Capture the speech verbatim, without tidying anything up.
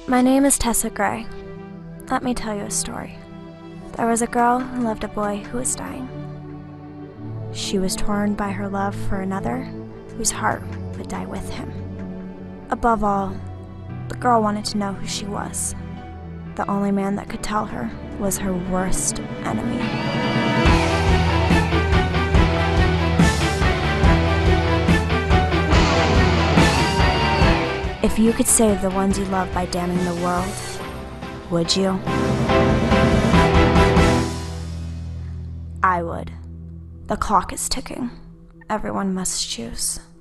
My name is Tessa Gray. Let me tell you a story. There was a girl who loved a boy who was dying. She was torn by her love for another whose heart would die with him. Above all, the girl wanted to know who she was. The only man that could tell her was her worst enemy. If you could save the ones you love by damning the world, would you? I would. The clock is ticking. Everyone must choose.